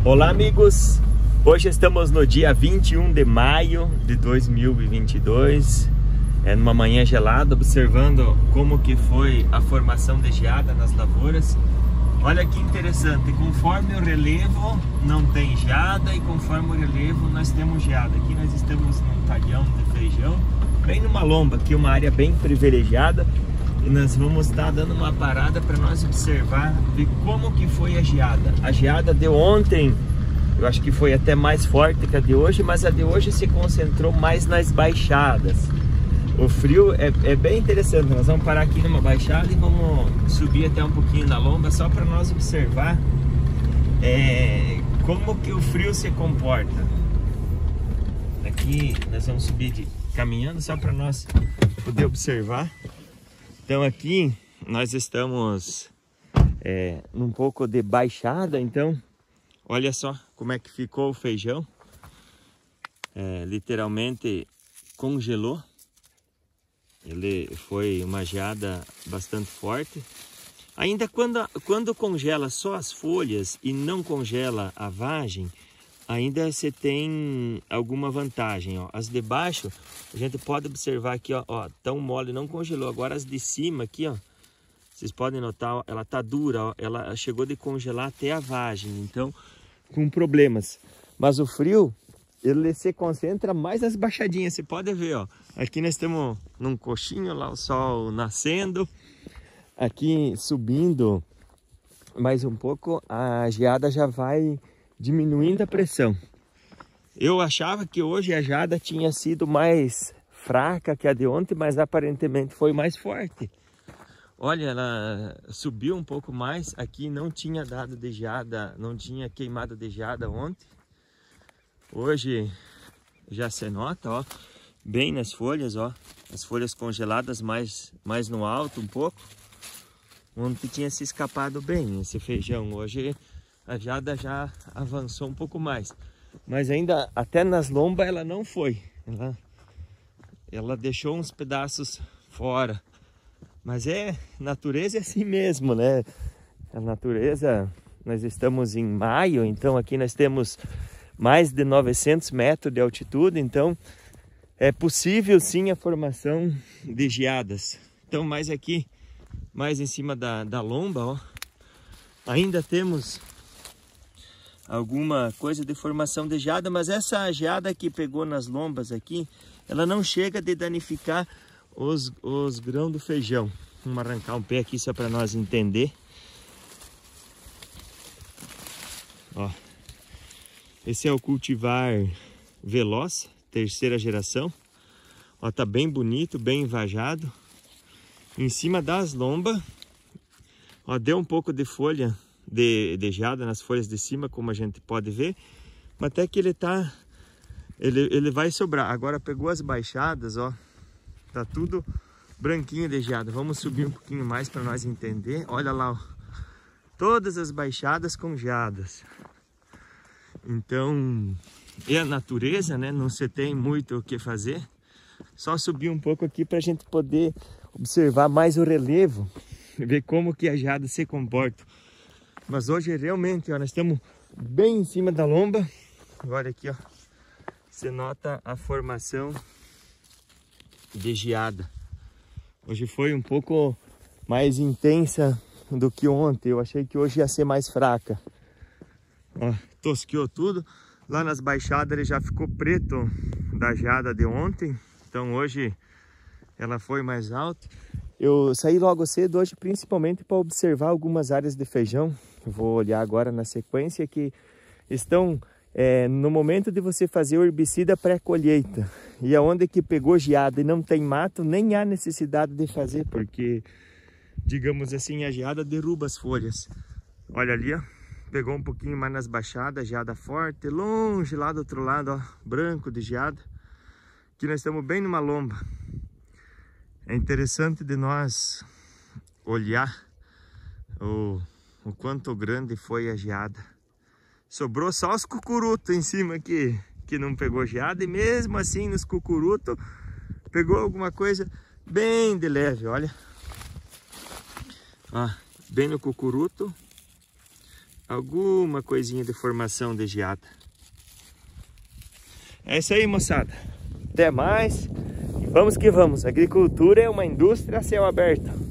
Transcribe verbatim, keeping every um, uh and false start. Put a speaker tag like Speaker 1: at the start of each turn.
Speaker 1: Olá amigos, hoje estamos no dia vinte e um de maio de dois mil e vinte e dois, é numa manhã gelada, observando como que foi a formação de geada nas lavouras. Olha que interessante, conforme o relevo não tem geada e conforme o relevo nós temos geada. Aqui nós estamos num talhão de feijão, bem numa lomba, aqui uma área bem privilegiada. E nós vamos estar dando uma parada para nós observar, ver como que foi a geada. A geada de ontem, eu acho que foi até mais forte que a de hoje, mas a de hoje se concentrou mais nas baixadas. O frio é, é bem interessante, nós vamos parar aqui numa baixada e vamos subir até um pouquinho na lomba, só para nós observar é, como que o frio se comporta. Aqui nós vamos subir de, caminhando, só para nós poder observar. Então aqui nós estamos é, num pouco de baixada, então olha só como é que ficou o feijão, é, literalmente congelou, ele foi uma geada bastante forte. Ainda quando, quando congela só as folhas e não congela a vagem, ainda você tem alguma vantagem, ó. As de baixo, a gente pode observar aqui, ó, ó, tão mole, não congelou. Agora as de cima aqui, ó, vocês podem notar, ó, ela tá dura, ó, ela chegou de congelar até a vagem, então com problemas. Mas o frio, ele se concentra mais nas baixadinhas, você pode ver, ó. Aqui nós temos num coxinho lá o sol nascendo, aqui subindo mais um pouco, a geada já vai diminuindo a pressão. Eu achava que hoje a geada tinha sido mais fraca que a de ontem, mas aparentemente foi mais forte. Olha, ela subiu um pouco mais. Aqui não tinha dado de geada, não tinha queimado de geada ontem. Hoje já se nota, ó, bem nas folhas, ó, as folhas congeladas mais, mais no alto um pouco. Ontem tinha se escapado bem esse feijão, hoje a geada já avançou um pouco mais, mas ainda até nas lombas ela não foi, ela, ela deixou uns pedaços fora, mas é, natureza é assim mesmo, né? A natureza, nós estamos em maio, então aqui nós temos mais de novecentos metros de altitude, então é possível sim a formação de geadas. Então mais aqui, mais em cima da, da lomba, ó, ainda temos alguma coisa de formação de geada, mas essa geada que pegou nas lombas aqui, ela não chega de danificar os, os grãos do feijão. Vamos arrancar um pé aqui só para nós entender. Ó, esse é o cultivar veloz, terceira geração. Ó, tá bem bonito, bem invajado. Em cima das lombas, ó, deu um pouco de folha De, de geada nas folhas de cima, como a gente pode ver, mas até que ele tá, ele, ele vai sobrar. Agora pegou as baixadas, ó, tá tudo branquinho de geada. Vamos subir um pouquinho mais para nós entender. Olha lá, ó, todas as baixadas congeadas. Então, é a natureza, né? Não se tem muito o que fazer. Só subir um pouco aqui para a gente poder observar mais o relevo, ver como que a geada se comporta. Mas hoje realmente, ó, nós estamos bem em cima da lomba. Olha aqui, ó, você nota a formação de geada. Hoje foi um pouco mais intensa do que ontem. Eu achei que hoje ia ser mais fraca. Ó, tosqueou tudo. Lá nas baixadas ele já ficou preto da geada de ontem. Então hoje ela foi mais alta. Eu saí logo cedo hoje principalmente para observar algumas áreas de feijão. Eu vou olhar agora na sequência que estão é, no momento de você fazer o herbicida pré-colheita. E aonde que pegou geada e não tem mato, nem há necessidade de fazer, porque, digamos assim, a geada derruba as folhas. Olha ali, ó, pegou um pouquinho mais nas baixadas, geada forte, longe lá do outro lado, ó, branco de geada. Aqui nós estamos bem numa lomba. É interessante de nós olhar o, o quanto grande foi a geada. Sobrou só os cucurutos em cima aqui, que não pegou geada, e mesmo assim nos cucurutos pegou alguma coisa bem de leve, olha. Ó, bem no cucuruto, alguma coisinha de formação de geada. É isso aí, moçada. Até mais. E vamos que vamos. A agricultura é uma indústria a céu aberto.